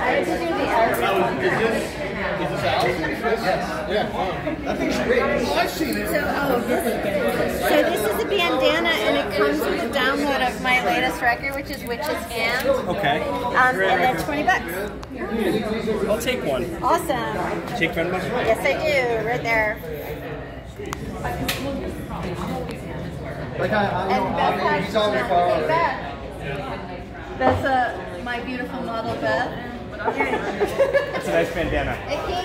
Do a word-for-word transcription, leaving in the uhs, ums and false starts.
I did do the Allysen. Is this, is this Allysen? Yes. Yeah. Oh, that thing's great. Oh, I've seen it. So, oh, this is, so this is a bandana, and it comes with a download of my latest record, which is Witch's Hand. Okay. Um, and then twenty bucks. I'll take one. Awesome. Take venmo? Yes, I do. Right there. Like I, I And know, Beth I, has he's on the Hey, phone. Beth. That's uh, my beautiful model, Beth. It's a nice bandana. It came